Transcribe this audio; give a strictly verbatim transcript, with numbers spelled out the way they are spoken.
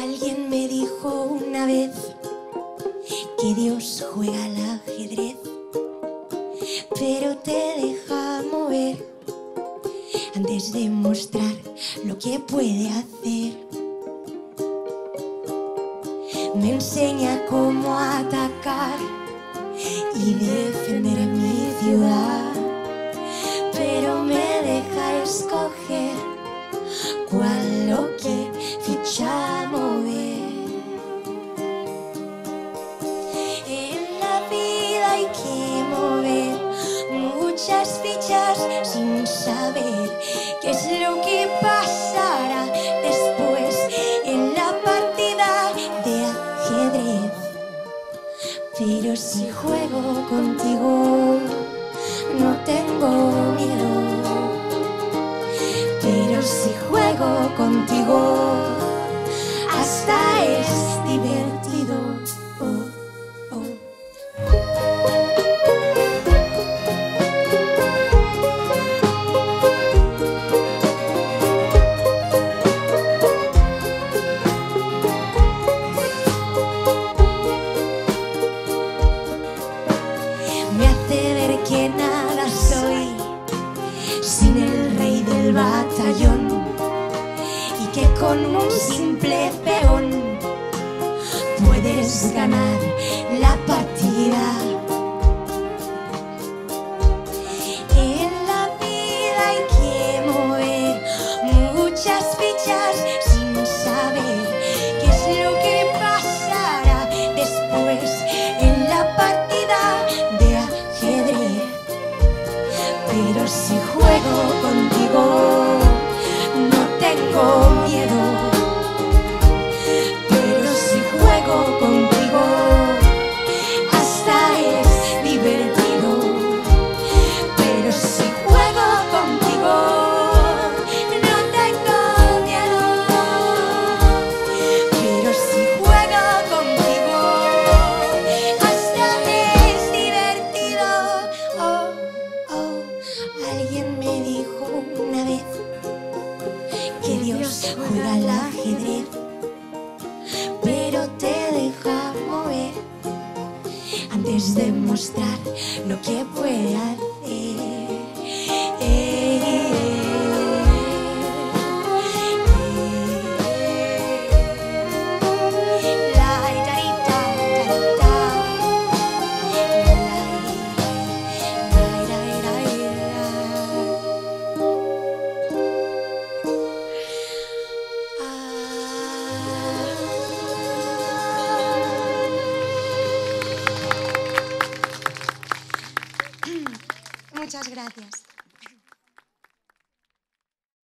Alguien me dijo una vez que Dios juega al ajedrez, pero te deja mover antes de mostrar lo que puede hacer. Me enseña cómo atacar y defender mi ciudad, pero me deja escoger cuál lo que ficha mover. En la vida hay que mover muchas fichas sin saber qué es lo que pasará después en la partida de ajedrez. Pero si juego contigo no tengo miedo. Pero si juego contigo hasta es divertido. Oh, oh. Me hace ver que nada soy sin el rey del batallón, y que con un simple peón puedes ganar la partida. En la vida hay que mover muchas fichas sin saber qué es lo que pasará después en la partida de ajedrez. Pero si juego contigo no tengo miedo. Pero si juego contigo hasta es divertido. Pero si juego contigo no tengo miedo. Pero si juego contigo hasta es divertido. Oh, oh. Alguien me dijo una vez que Dios juega al ajedrez, pero te deja mover antes de mostrar lo que puede hacer. Eh, eh, eh. La, da, da, da, da. La, da, da, da, da. Muchas gracias.